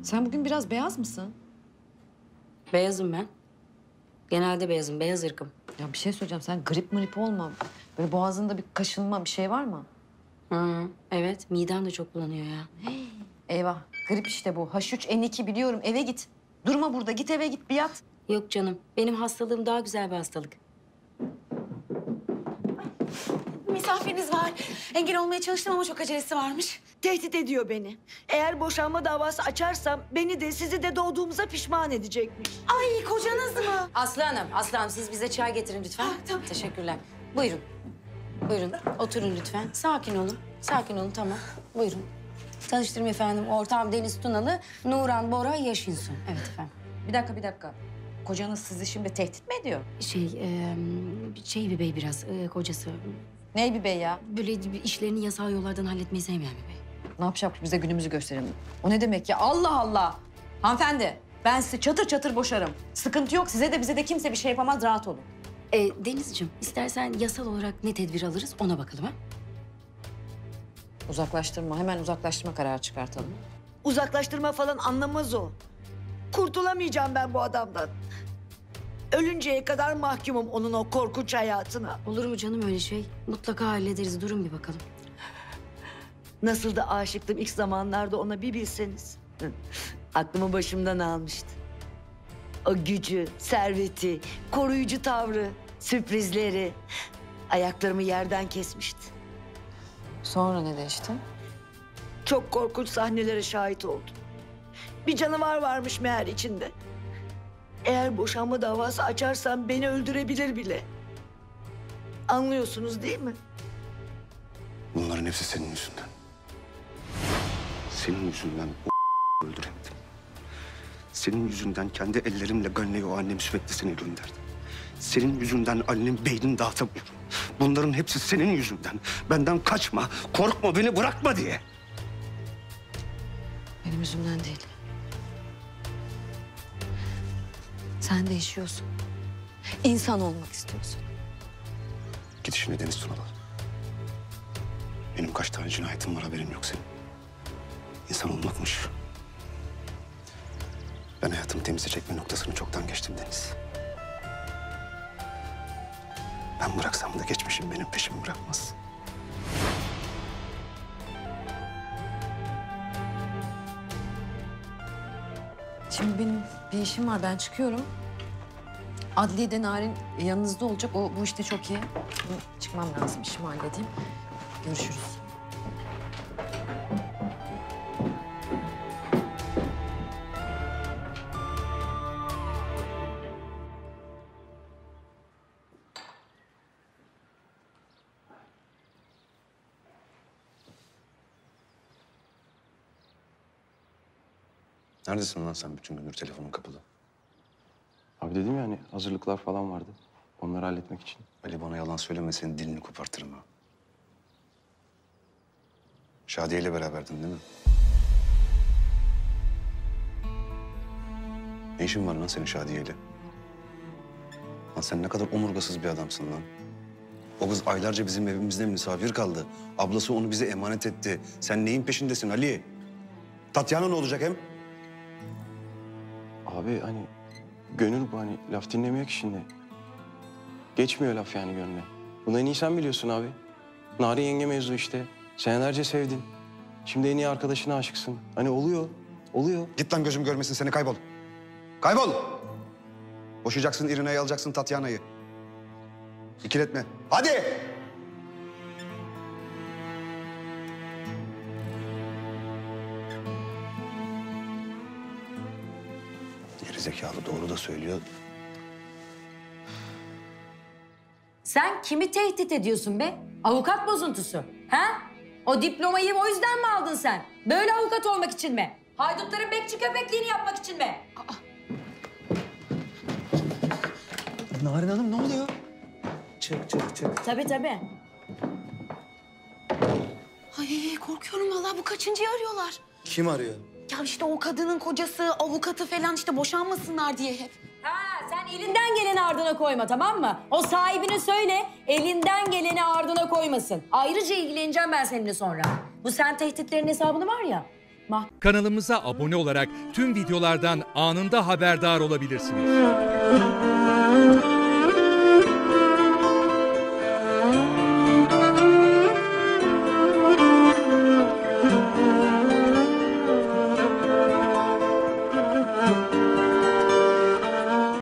Sen bugün biraz beyaz mısın? Beyazım ben. Genelde beyazım, beyaz ırkım. Ya bir şey söyleyeceğim. Sen grip mrip olma. Böyle boğazında bir kaşınma bir şey var mı? Hı, evet, midem de çok bulanıyor ya. Eyvah. Grip işte bu. H3N2 biliyorum. Eve git. Durma burada. Git eve git bir yat. Yok canım, benim hastalığım daha güzel bir hastalık. Misafiriniz var. Engel olmaya çalıştım ama çok acelesi varmış. Tehdit ediyor beni. Eğer boşanma davası açarsam beni de sizi de doğduğumuza pişman edecekmiş. Ay kocanız mı? Aslı Hanım siz bize çay getirin lütfen. Tabii. Teşekkürler. Buyurun. Buyurun, oturun lütfen. Sakin olun, sakin olun, tamam. Buyurun. Tanıştırayım efendim, ortağım Deniz Tunalı, Nuran Bora Yaşinsu. Evet efendim. Bir dakika. Kocanız sizi şimdi tehdit mi ediyor? Şey bir bey biraz, kocası. Ney bir bey ya? Böyle işlerini yasal yollardan halletmeyi sevmeyen bir bey. Ne yapacakmış bize günümüzü gösterelim. O ne demek ya? Allah Allah. Hanımefendi ben sizi çatır çatır boşarım. Sıkıntı yok. Size de bize de kimse bir şey yapamaz. Rahat olun. Denizciğim, istersen yasal olarak ne tedbir alırız ona bakalım ha? Uzaklaştırma. Hemen uzaklaştırma kararı çıkartalım. Uzaklaştırma falan anlamaz o. Kurtulamayacağım ben bu adamdan. Ölünceye kadar mahkumum onun o korkunç hayatına. Olur mu canım öyle şey? Mutlaka hallederiz. Durun bir bakalım. Nasıl da aşıktım ilk zamanlarda ona bir bilseniz. Aklımı başımdan almıştı. O gücü, serveti, koruyucu tavrı, sürprizleri. Ayaklarımı yerden kesmişti. Sonra ne değişti? Çok korkunç sahnelere şahit oldum. Bir canavar varmış meğer içinde. Eğer boşanma davası açarsam beni öldürebilir bile. Anlıyorsunuz değil mi? Bunların hepsi senin yüzünden. Senin yüzünden o öldüremedim. Senin yüzünden kendi ellerimle Gönle'yi o annem süreklisine gönderdim. Senin yüzünden annem beynini dağıtamıyorum. Bunların hepsi senin yüzünden. Benden kaçma, korkma, beni bırakma diye. Benim yüzümden değil. Sen değişiyorsun. İnsan olmak istiyorsun. Git işine Deniz Tunalı. Benim kaç tane cinayetim var haberin yok senin. İnsan olmakmış. Ben hayatımı temize çekme noktasını çoktan geçtim Deniz. Ben bıraksam da geçmişim benim peşimi bırakmaz. Şimdi benim bir işim var. Ben çıkıyorum. Adliyede Narin yanınızda olacak. O bu işte çok iyi. Benim çıkmam lazım. İşimi halledeyim. Görüşürüz. Neredesin lan sen bütün gündür telefonun kapalı? Abi dedim ya hani hazırlıklar falan vardı. Onları halletmek için. Ali bana yalan söyleme senin dilini kopartırım ha. Şadiye ile beraberdin değil mi? Ne işin var lan senin Şadiye ile? Lan sen ne kadar omurgasız bir adamsın lan. O kız aylarca bizim evimizde misafir kaldı. Ablası onu bize emanet etti. Sen neyin peşindesin Ali? Tatyana ne olacak hem? Abi hani gönül bu hani laf dinlemiyor ki şimdi. Geçmiyor laf yani gönlüne. Bunu en iyi sen biliyorsun abi. Narin yenge mevzu işte. Senelerce sevdin. Şimdi en iyi arkadaşına aşıksın. Hani oluyor. Git lan gözüm görmesin seni kaybol. Kaybol! Boşayacaksın İrina'yı alacaksın Tatyana'yı. İkiletme. Hadi! Gerizekalı doğru da söylüyor. Sen kimi tehdit ediyorsun be? Avukat bozuntusu. Ha? O diplomayı o yüzden mi aldın sen? Böyle avukat olmak için mi? Haydutların bekçi köpekliğini yapmak için mi? Narin Hanım ne oluyor? Çık. Tabii. Ay korkuyorum vallahi bu kaçıncıyı arıyorlar. Kim arıyor? Ya işte o kadının kocası, avukatı falan işte boşanmasınlar diye hep. Ha, sen elinden geleni ardına koyma, tamam mı? O sahibine söyle, elinden geleni ardına koymasın. Ayrıca ilgileneceğim ben seninle sonra. Bu sen tehditlerin hesabını var ya, Kanalımıza abone olarak tüm videolardan anında haberdar olabilirsiniz.